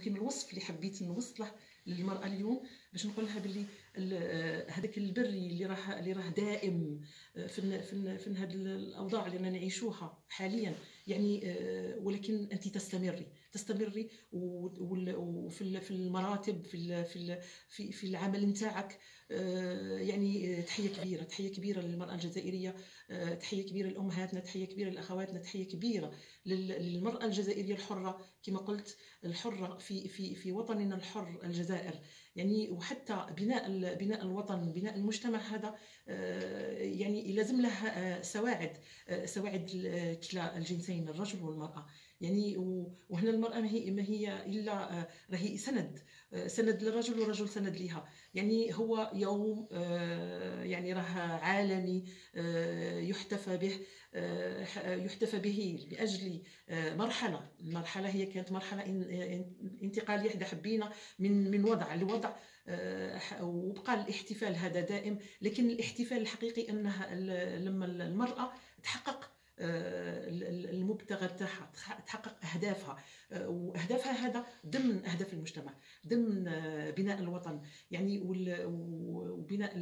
يمكن الوصف اللي حبيت نوصله للمرأة اليوم باش نقول لها باللي هذاك البر اللي راه دائم في هذه الاوضاع اللي نعيشوها حاليا، يعني ولكن انت تستمري وفي المراتب في العمل نتاعك. يعني تحيه كبيره للمراه الجزائريه، تحيه كبيره لامهاتنا، تحيه كبيره لاخواتنا، تحيه كبيره للمراه الجزائريه الحره كما قلت، الحره في وطننا الحر الجزائر. يعني وحتى بناء الوطن، بناء المجتمع هذا يعني لازم له سواعد كلا الجنسين، الرجل والمرأة. يعني وهنا المرأة ما هي إلا راهي سند للرجل والرجل سند لها. يعني هو يوم يعني راه عالمي يحتفى به لأجل مرحلة هي كانت مرحلة انتقالية، حدا حبينا من وضع لوضع، وبقى الاحتفال هذا دائم. لكن الاحتفال الحقيقي أنها لما المرأة تحقق المبتغى تاعها، تحقق أهدافها، وأهدافها هذا ضمن أهداف المجتمع، ضمن بناء الوطن. يعني وبناء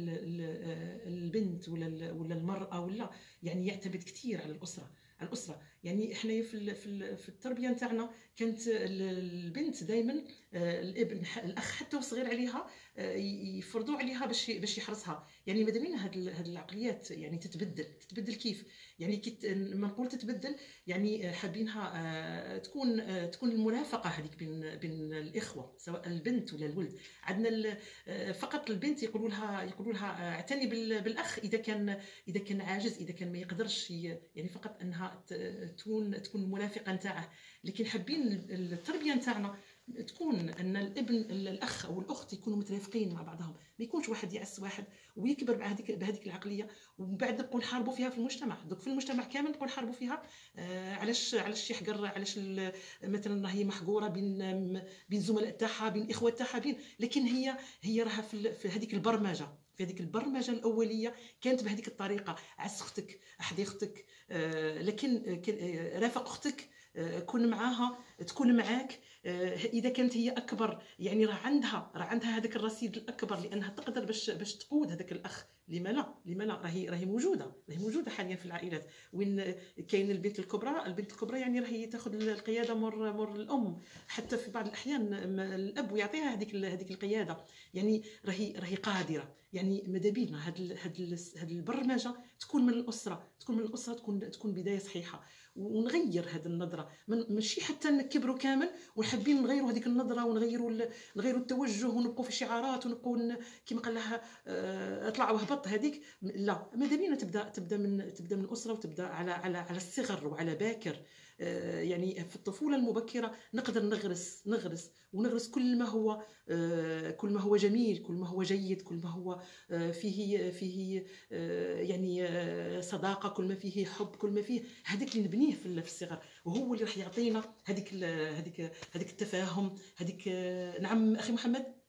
البنت ولا المرأة ولا يعني يعتمد كثير على الأسرة. يعني احنا في التربية نتاعنا كانت البنت دائما الابن الاخ حتى وصغير عليها يفرضوا عليها باش يحرسها. يعني مادامين هاد العقليات يعني تتبدل كيف؟ يعني كي ما نقول تتبدل يعني حابينها تكون المنافقه هذيك بين الاخوه، سواء البنت ولا الولد. عندنا فقط البنت يقولوا لها اعتني بالاخ اذا كان عاجز، اذا كان ما يقدرش، يعني فقط انها تكون المنافقه نتاعه. لكن حابين التربيه نتاعنا تكون ان الابن الاخ او الاخت يكونوا مترافقين مع بعضهم، ما يكونش واحد يعس واحد ويكبر بهذيك العقليه، ومن بعد نبقوا نحاربوا فيها في المجتمع. دوك في المجتمع كامل نبقوا نحاربوا فيها. علاش يحقر، علاش مثلا راهي محقوره بين زملاء تاعها، بين اخوات تاعها، لكن هي راها في هذيك البرمجه، في هذيك البرمجه الاوليه كانت بهذيك الطريقه. عس اختك، احذي اختك، لكن رافق اختك، كن معاها، تكون معاك. اذا كانت هي اكبر يعني راه عندها هذاك الرصيد الاكبر لانها تقدر باش تقود هذاك الاخ. لما لا راهي موجوده حاليا في العائلات وين كاين البنت الكبرى يعني راهي تاخذ القياده مر الام. حتى في بعض الاحيان الاب يعطيها هذيك القياده. يعني راهي قادره. يعني ماذا بينا هاد البرمجه تكون من الاسره، تكون بدايه صحيحه. ونغير هذه النظره، ماشي حتى نكبروا كامل وحابين نغيروا هذيك النظره ونغيروا التوجه ونبقوا في شعارات ونبقوا كما قال لها اطلع وهبط. هذيك لا، ماذا بينا تبدا من الاسره، وتبدا على الصغر وعلى باكر. يعني في الطفوله المبكره نقدر نغرس كل ما هو جميل، كل ما هو جيد، كل ما هو فيه يعني صداقه، كل ما فيه حب، كل ما فيه هذاك اللي نبنيه في الصغر، وهو اللي راح يعطينا هذيك التفاهم، هذيك. نعم اخي محمد.